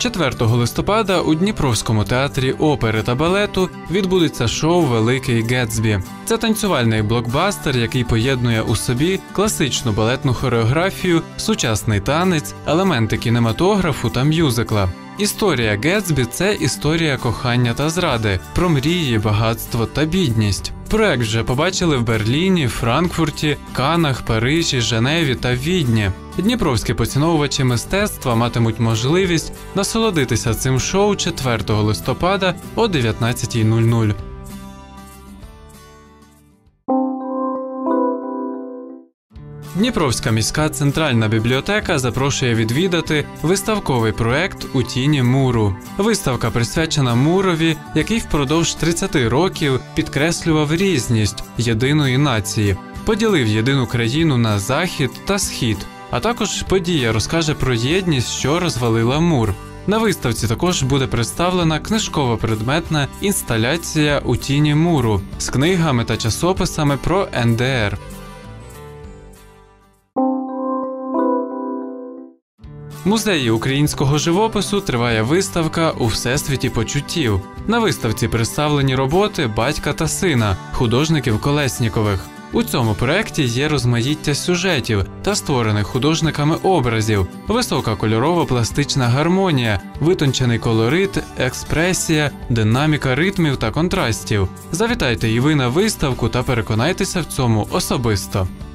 4 листопада у Дніпровському театрі опери та балету відбудеться шоу «Великий Гетсбі». Це танцювальний блокбастер, який поєднує у собі класичну балетну хореографію, сучасний танець, елементи кінематографу та мюзикла. Історія Гетсбі – це історія кохання та зради, про мрії, багатство та бідність. Проект вже побачили в Берліні, Франкфурті, Каннах, Парижі, Женеві та Відні. Дніпровські поціновувачі мистецтва матимуть можливість насолодитися цим шоу 4 листопада о 19:00. Дніпровська міська центральна бібліотека запрошує відвідати виставковий проект «У тіні Муру». Виставка присвячена Мурові, який впродовж 30 років підкреслював різність єдиної нації, поділив єдину країну на Захід та Схід. А також подія розкаже про єдність, що розвалила Мур. На виставці також буде представлена книжково-предметна інсталяція «У тіні Муру» з книгами та часописами про НДР. В музеї українського живопису триває виставка «У всесвіті почуттів». На виставці представлені роботи батька та сина, художників Колеснікових. У цьому проєкті є розмаїття сюжетів та створених художниками образів, висока кольорово-пластична гармонія, витончений колорит, експресія, динаміка ритмів та контрастів. Завітайте і ви на виставку та переконайтеся в цьому особисто.